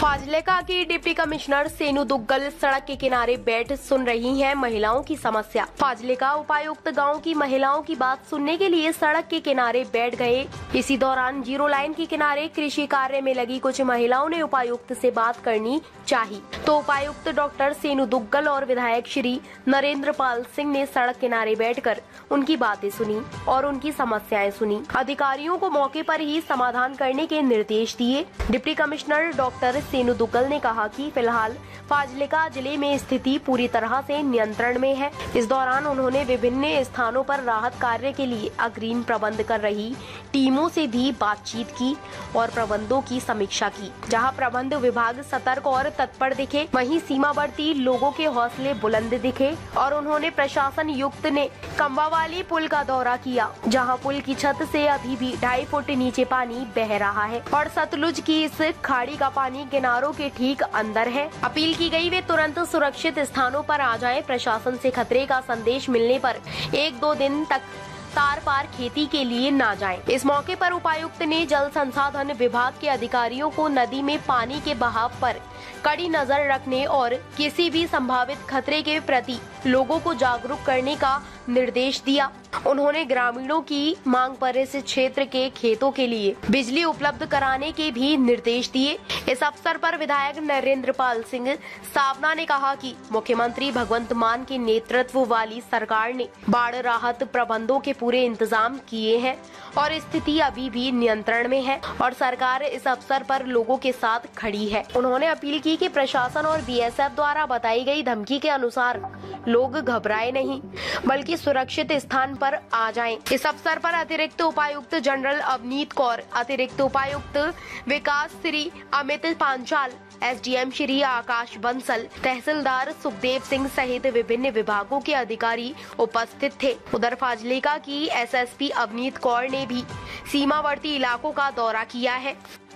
फाजिल्का की deputy commissioner सेनु दुग्गल सड़क के किनारे बैठ सुन रही हैं महिलाओं की समस्या। फाजिल्का उपायुक्त गांव की महिलाओं की बात सुनने के लिए सड़क के किनारे बैठ गए। इसी दौरान जीरो लाइन के किनारे कृषि कार्य में लगी कुछ महिलाओं ने उपायुक्त से बात करनी चाही, तो उपायुक्त डॉक्टर सेनु दुग्गल और विधायक श्री नरेंद्र पाल सिंह ने सड़क किनारे बैठकर उनकी बातें सुनी और उनकी समस्याएं सुनी। अधिकारियों को मौके पर ही समाधान करने के निर्देश दिए। Deputy commissioner doctor Senu Duggal ने कहा कि फिलहाल फाजिल्का जिले में स्थिति पूरी तरह से नियंत्रण में है। इस दौरान उन्होंने विभिन्न स्थानों पर राहत कार्य के लिए अग्रिम प्रबंध कर रही टीमों से भी बातचीत की और प्रबंधों की समीक्षा की। जहां प्रबंध विभाग सतर्क और तत्पर दिखे, वहीं सीमावर्ती लोगों के हौसले बुलंद दिखे और उन्होंने प्रशासन युक्त ने कम्बावाली पुल का दौरा किया, जहां पुल की छत से अभी भी 2.5 फुट नीचे पानी बह रहा है और सतलुज की इस खाड़ी का पानी किनारों के ठीक अंदर है। अपील की गई वे तुरंत सुरक्षित स्थानों पर आ जाएं। प्रशासन से खतरे का संदेश मिलने पर 1-2 दिन तक तार पार खेती के लिए ना जाएं। इस मौके पर उपायुक्त ने जल संसाधन विभाग के अधिकारियों को नदी में पानी के बहाव पर कड़ी नजर रखने और किसी भी संभावित खतरे के प्रति लोगों को जागरूक करने का निर्देश दिया। उन्होंने ग्रामीणों की मांग पर इस क्षेत्र के खेतों के लिए बिजली उपलब्ध कराने के भी निर्देश दिए। इस अवसर पर विधायक नरेंद्र पाल सिंह सावना ने कहा कि मुख्यमंत्री भगवंत मान के नेतृत्व वाली सरकार ने बाढ़ राहत प्रबंधों के पूरे इंतजाम किए हैं और स्थिति अभी भी नियंत्रण में है और सरकार इस अवसर पर लोगों के साथ खड़ी है। उन्होंने अपील की कि प्रशासन और बीएसएफ द्वारा बताई गई धमकी के अनुसार लोग घबराए नहीं, बल्कि सुरक्षित स्थान पर आ जाएं। इस अवसर पर अतिरिक्त उपायुक्त जनरल अवनीत कौर, अतिरिक्त उपायुक्त विकास श्री अमित पांचाल, एसडीएम श्री आकाश बंसल, तहसीलदार सुखदेव सिंह सहित विभिन्न विभागों के अधिकारी उपस्थित थे। उधर फाजिल्का की एसएसपी अवनीत कौर ने भी सीमावर्ती इलाकों का दौरा किया है।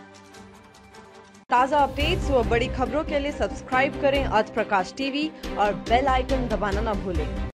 ताज़ा अपडेट्स व बड़ी खबरों के लिए सब्सक्राइब करें आज प्रकाश टीवी और बेल आइकन दबाना न भूलें।